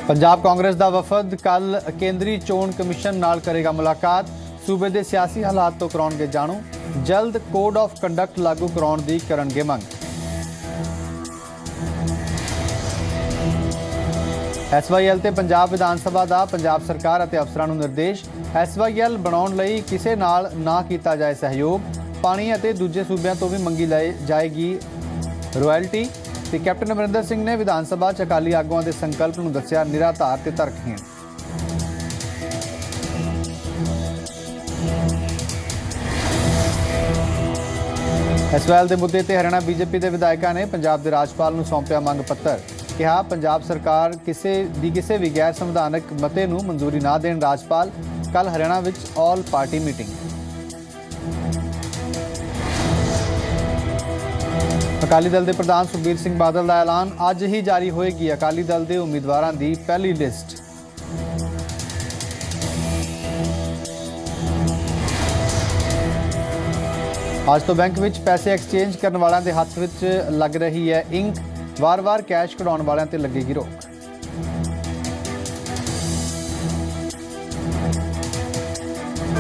पंजाब कांग्रेस का वफद कल केंद्रीय चोण कमिशन नाल करेगा मुलाकात। सूबे के सियासी हालात तो कराउणगे जाणू। जल्द कोड ऑफ कंडक्ट लागू कराउण दी करनगे मंग। SYL ते पंजाब विधान सभा का पंजाब सरकार अते अफसरां नूं निर्देश। SYL बनाउण लई किसे नाल ना कीता जाए सहयोग। पानी अते दूजे सूबिਆਂ तो भी मंगी जाएगी रॉयल्टी। ते कैप्टन अमरिंदर सिंह ने विधान सभा च अकाली आगुआं दे संकल्प नूं दस्सिया निराधार ते तर्कहीन। SYL के मुद्दे ते हरियाणा BJP के विधायकों ने पंजाब के राज्यपाल नूं सौंपिया मंग पत्र। कहा पंजाब सरकार किसी भी गैर संविधानक मते नूं मंजूरी ना देण राज्यपाल। कल हरियाणा विच all party meeting. Akali Dal के प्रधान सुखबीर सिंह बादल का ऐलान। अज ही जारी होएगी अकाली दल के उम्मीदवारों की पहली लिस्ट। आज तो बैंक विच पैसे एक्सचेंज करने वालों के हाथ विच लग रही है इंक। वार-वार कैश कढाउण वालों ते लगेगी रोक।